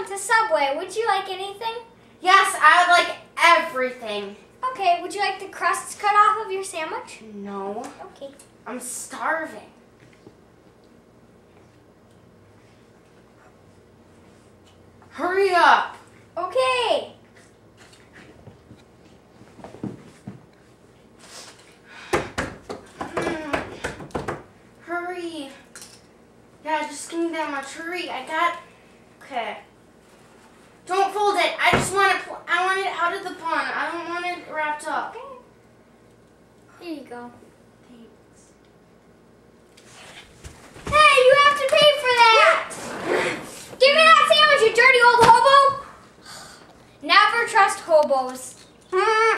to Subway. Would you like anything? Yes, I would like everything. Okay, would you like the crusts cut off of your sandwich? No. Okay. I'm starving. Hurry up. Okay. Hurry. Yeah, just give me that much. Hurry. Okay. Don't fold it. I just want it. I want it out of the bun. I don't want it wrapped up. Okay. Here you go. Thanks. Hey, you have to pay for that! Give me that sandwich, you dirty old hobo! Never trust hobos.